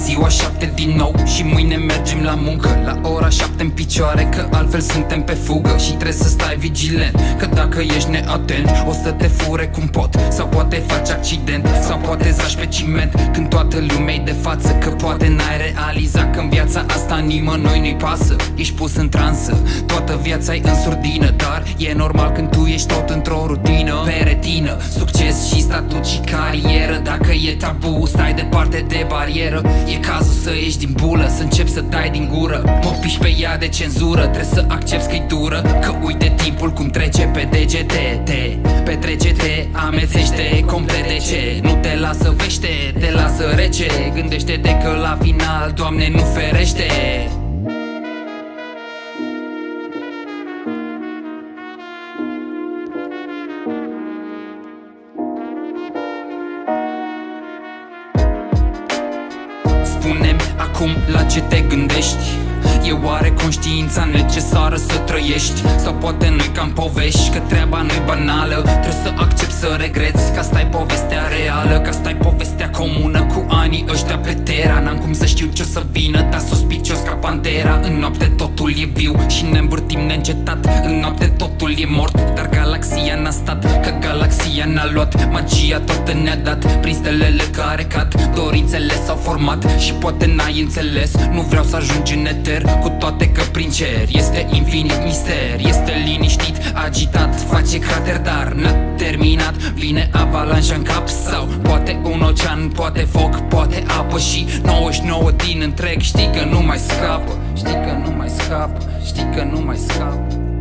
ziua 7 din nou și mâine mergem la muncă. La ora 7 în picioare, că altfel suntem pe fugă. Și trebuie să stai vigilent, că dacă ești neatent o să te fure cum pot, sau poate faci accident, sau poate zași pe ciment când toată lumea-i de față. Că poate n-ai realizat că în viața asta nimănui nu-i pasă. Ești pus în transă, toată viața-i în surdină, dar e normal când tu ești tot într-o rutină. Pe retină, succes și statut și carieră. Dacă e tabu, stai departe de barieră. E cazul să ieși din bulă, să începi să dai din gură. Mă piși pe ea de cenzură, trebuie să accepti că-i dură. Că uite timpul cum trece pe degete. Petrece-te, amețește complet de ce nu te lasă vește, te lasă rece. Gândește-te că la final, Doamne, nu ferește. Spune-mi acum la ce te gândești. E oare conștiința necesară să trăiești? Sau poate nu-i ca-n povești, că treaba nu-i banală. Trebuie să accepti să regreți, că asta-i povestea reală, că asta-i povestea comună cu anii ăștia pe Terra. N-am cum să știu ce-o să vină, dar suspicios ca pantera. În noapte totul e viu și ne învârtim neîncetat. În noapte totul e mort, dar galaxia n-a stat. Că galaxia n-a luat, magia toată ne-a dat. Prin stelele care cad, dorințele s-au format. Și poate n-ai înțeles, nu vreau să ajungi în eter, cu toate că prin cer este infinit mister. Este liniștit, agitat, face crater, dar n-a terminat. Vine avalanșa în cap sau poate un ocean, poate foc, poate apă. Și 99 din întreg știi că nu mai scapă. Știi că nu mai scapă, știi că nu mai scapă.